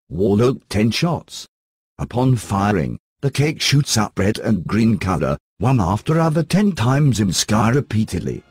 Wall oak 10 shots. Upon firing, the cake shoots up red and green color, one after other 10 times in sky repeatedly.